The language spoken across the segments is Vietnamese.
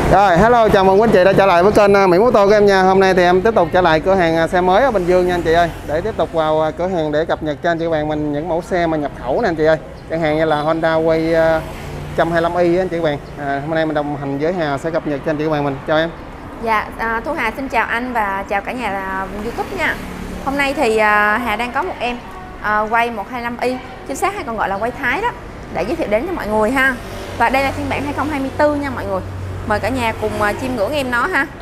Rồi, hello, chào mừng quý anh chị đã trở lại với kênh Mỹ Mô Tô của em nha. Hôm nay thì em tiếp tục trở lại cửa hàng xe mới ở Bình Dương nha anh chị ơi. Để tiếp tục vào cửa hàng để cập nhật cho anh chị bạn mình những mẫu xe mà nhập khẩu nè anh chị ơi. Chẳng hạn như là Honda Way 125i anh chị bạn. Hôm nay mình đồng hành với Hà sẽ cập nhật cho anh chị bạn mình. Chào em. Dạ, Thu Hà xin chào anh và chào cả nhà YouTube nha. Hôm nay thì Hà đang có một em Way 125i, chính xác hay còn gọi là Way Thái đó, để giới thiệu đến cho mọi người ha. Và đây là phiên bản 2024 nha mọi người. Mời cả nhà cùng chiêm ngưỡng em nó ha.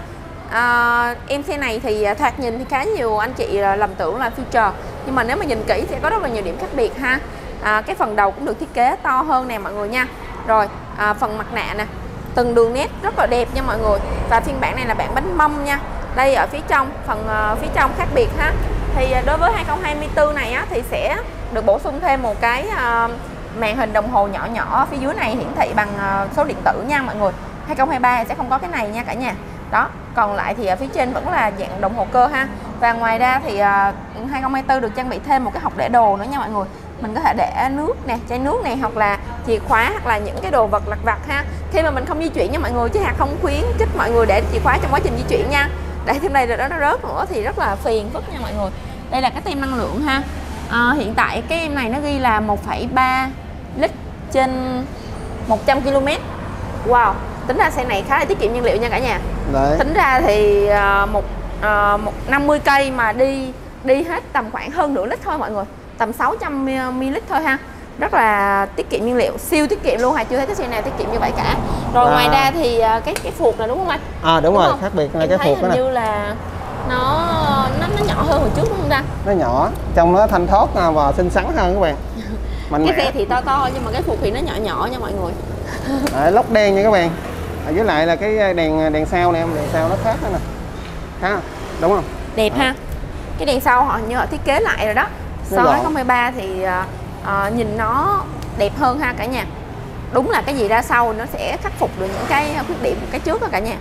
Em xe này thì thoạt nhìn thì khá nhiều anh chị lầm tưởng là Future, nhưng mà nếu mà nhìn kỹ sẽ có rất là nhiều điểm khác biệt ha. Cái phần đầu cũng được thiết kế to hơn nè mọi người nha. Rồi phần mặt nạ nè, từng đường nét rất là đẹp nha mọi người. Và phiên bản này là bản bánh mâm nha. Đây ở phía trong, phần phía trong khác biệt ha. Thì đối với 2024 này á, thì sẽ được bổ sung thêm một cái màn hình đồng hồ nhỏ nhỏ phía dưới này, hiển thị bằng số điện tử nha mọi người. 2023 sẽ không có cái này nha cả nhà. Đó, còn lại thì ở phía trên vẫn là dạng đồng hồ cơ ha. Và ngoài ra thì 2024 được trang bị thêm một cái hộc để đồ nữa nha mọi người. Mình có thể để nước nè, chai nước này, hoặc là chìa khóa, hoặc là những cái đồ vật lặt vặt ha. Khi mà mình không di chuyển nha mọi người, chứ Hà không khuyến khích mọi người để chìa khóa trong quá trình di chuyển nha. Để thêm đây rồi đó nó rớt nữa thì rất là phiền phức nha mọi người. Đây là cái tem năng lượng ha. Hiện tại cái em này nó ghi là 1,3 lít trên 100 km. Wow, tính ra xe này khá là tiết kiệm nhiên liệu nha cả nhà. Đấy. Tính ra thì 50 cây mà đi hết tầm khoảng hơn nửa lít thôi mọi người, tầm 600 ml thôi ha. Rất là tiết kiệm nhiên liệu, siêu tiết kiệm luôn, Hà chưa thấy cái xe nào tiết kiệm như vậy cả. Rồi ngoài ra thì cái phuộc này đúng không anh? Đúng rồi, khác biệt là cái phuộc đó nè. Như là nó nhỏ hơn hồi trước đúng không ta? Nó nhỏ, trong nó thanh thoát và xinh xắn hơn các bạn. Cái xe thì to nhưng mà cái phuộc thì nó nhỏ nha mọi người. Lốc đen nha các bạn. Với lại là cái đèn sau này em, đèn sau nó khác đó nè. Khác không? Đúng không? Đẹp ha. Cái đèn sau họ như họ thiết kế lại rồi đó. So với 2023 thì nhìn nó đẹp hơn ha cả nhà. Đúng là cái gì ra sau nó sẽ khắc phục được những cái khuyết điểm của cái trước đó cả nhà.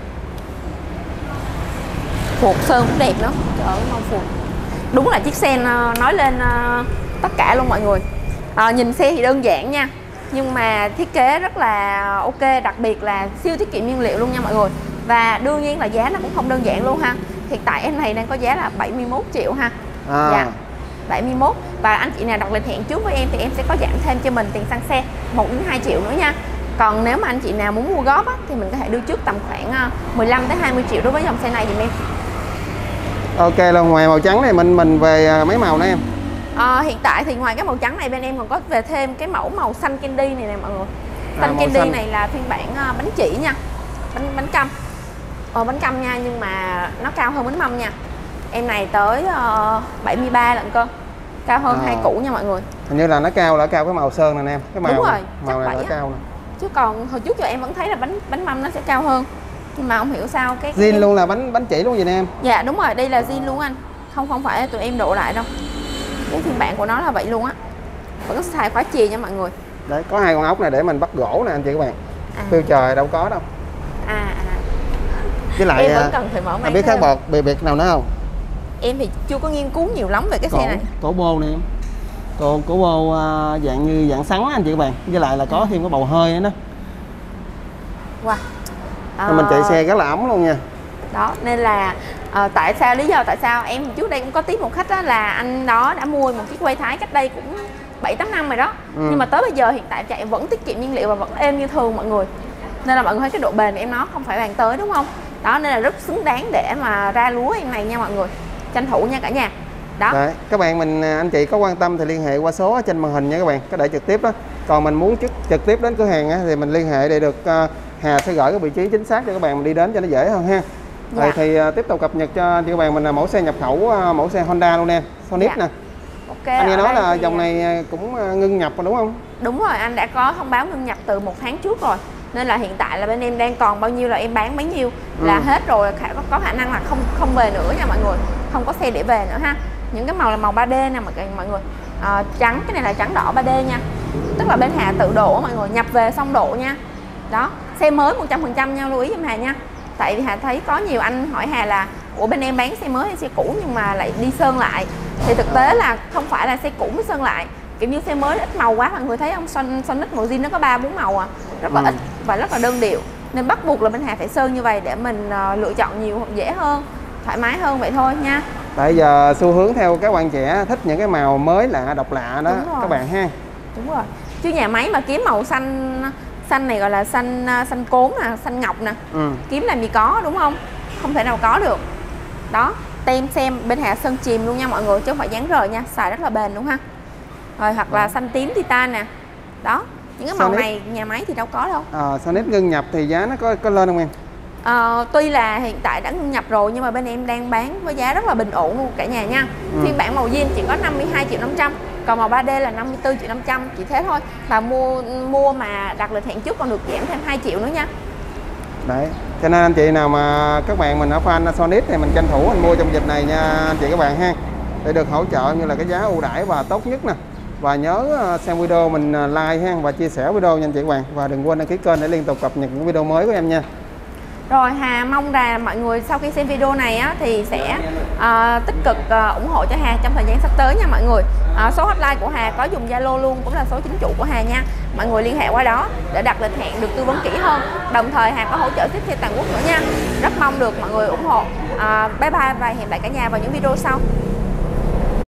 Phuộc sơn cũng đẹp nữa. Trời ơi, màu phuộc. Đúng là chiếc xe nói lên tất cả luôn mọi người. Nhìn xe thì đơn giản nha, nhưng mà thiết kế rất là ok, đặc biệt là siêu tiết kiệm nhiên liệu luôn nha mọi người. Và đương nhiên là giá nó cũng không đơn giản luôn ha. Hiện tại em này đang có giá là 71 triệu ha. Dạ, 71. Và anh chị nào đặt lịch hẹn trước với em thì em sẽ có giảm thêm cho mình tiền xăng xe 1 đến 2 triệu nữa nha. Còn nếu mà anh chị nào muốn mua góp á, thì mình có thể đưa trước tầm khoảng 15 đến 20 triệu đối với dòng xe này dùm em. Ok luôn. Ngoài màu trắng này mình về mấy màu nữa em? Hiện tại thì ngoài cái màu trắng này bên em còn có về thêm cái mẫu màu xanh candy này nè mọi người. Xanh candy xanh này là phiên bản bánh chỉ nha, bánh căm. Bánh căm nha, nhưng mà nó cao hơn bánh mâm nha. Em này tới 73 lận cơ, cao hơn hai cũ nha mọi người. Hình như là nó cao cái màu sơn này nè em. Cái màu đúng rồi, màu này nó cao nè. Chứ còn hồi trước giờ em vẫn thấy là bánh mâm nó sẽ cao hơn, nhưng mà không hiểu sao cái zin luôn là bánh chỉ luôn vậy nè em. Dạ đúng rồi, đây là zin luôn anh, không phải tụi em độ lại đâu. Cái phiên bản của nó là vậy luôn á, vẫn xài khóa chìa nha mọi người. Đấy, có hai con ốc này để mình bắt gỗ nè anh chị các bạn. Future đâu có đâu. Với lại em vẫn cần phải mở máy. biết khác biệt nào nữa không? Em thì chưa có nghiên cứu nhiều lắm về cái xe này. Cổ bô nè em, cổ bô dạng như dạng sắn anh chị các bạn. Với lại là có thêm cái bầu hơi nữa. Wow. Mình chạy xe rất là ấm luôn nha. Đó nên là lý do tại sao em trước đây cũng có tiếp một khách đó, là anh đó đã mua một chiếc Way Thái cách đây cũng 7-8 năm rồi đó. Nhưng mà tới bây giờ hiện tại chạy vẫn tiết kiệm nhiên liệu và vẫn êm như thường mọi người. Nên là mọi người thấy cái độ bền của em nó không phải bàn tới đúng không? Đó nên là rất xứng đáng để mà ra lúa em này nha mọi người. Tranh thủ nha cả nhà. Đó. Đấy, các bạn anh chị có quan tâm thì liên hệ qua số ở trên màn hình nha các bạn, có để trực tiếp đó. Còn mình muốn trực tiếp đến cửa hàng thì mình liên hệ để được Hà sẽ gửi cái vị trí chính xác cho các bạn mình đi đến cho nó dễ hơn ha. Rồi thì tiếp tục cập nhật cho các bạn mình là mẫu xe nhập khẩu, mẫu xe Honda luôn nè, Sonic nè. Okay, anh nghe nói là dòng này cũng ngưng nhập rồi đúng không? Đúng rồi, anh đã có thông báo ngưng nhập từ 1 tháng trước rồi. Nên là hiện tại là bên em đang còn bao nhiêu là em bán bấy nhiêu là hết rồi, có khả năng là không về nữa nha mọi người. Không có xe để về nữa ha. Những cái màu là màu 3D nè mọi người. Trắng, cái này là trắng đỏ 3D nha. Tức là bên Hà tự độ mọi người, nhập về xong độ nha. Đó, xe mới 100% nha, lưu ý giùm Hà nha. Tại vì Hà thấy có nhiều anh hỏi Hà là ủa bên em bán xe mới hay xe cũ nhưng mà lại đi sơn lại. Thì thực tế là không phải là xe cũ mới sơn lại, kiểu như xe mới ít màu quá, mọi người thấy không? Sonic màu zin nó có 3-4 màu rất là ít và rất là đơn điệu. nên bắt buộc là bên Hà phải sơn như vậy để mình lựa chọn nhiều dễ hơn, thoải mái hơn vậy thôi nha. Tại giờ xu hướng theo các bạn trẻ thích những cái màu mới lạ, độc lạ đó các bạn ha. Đúng rồi. Chứ nhà máy mà kiếm màu xanh này gọi là xanh cốm nè, xanh ngọc nè. Kiếm làm gì có, đúng không? Không thể nào có được. Đó, tem xem bên Hà sơn chìm luôn nha mọi người, chứ không phải dán rời nha, xài rất là bền luôn ha. Rồi hoặc là xanh tím titan nè. Đó, những cái màu này nhà máy thì đâu có đâu. Sonic ngưng nhập thì giá nó có lên không em? Tuy là hiện tại đã ngưng nhập rồi nhưng mà bên em đang bán với giá rất là bình ổn luôn cả nhà nha. Phiên bản màu zin chỉ có 52.500.000, còn màu 3D là 54.500.000, chỉ thế thôi. Và mua mà đặt lịch hẹn trước còn được giảm thêm 2 triệu nữa nha. Đấy, cho nên anh chị nào mà các bạn mình ở fan Sonic thì mình tranh thủ mình mua trong dịp này nha anh chị các bạn ha, để được hỗ trợ như là cái giá ưu đãi và tốt nhất nè. Và nhớ xem video mình like ha, và chia sẻ video nha anh chị các bạn, và đừng quên đăng ký kênh để liên tục cập nhật những video mới của em nha. Rồi Hà mong là mọi người sau khi xem video này á, thì sẽ tích cực ủng hộ cho Hà trong thời gian sắp tới nha mọi người. Số hotline của Hà có dùng Zalo luôn, cũng là số chính chủ của Hà nha. Mọi người liên hệ qua đó để đặt lịch hẹn được tư vấn kỹ hơn. Đồng thời Hà có hỗ trợ ship theo toàn quốc nữa nha. Rất mong được mọi người ủng hộ. Bye bye và hẹn lại cả nhà vào những video sau.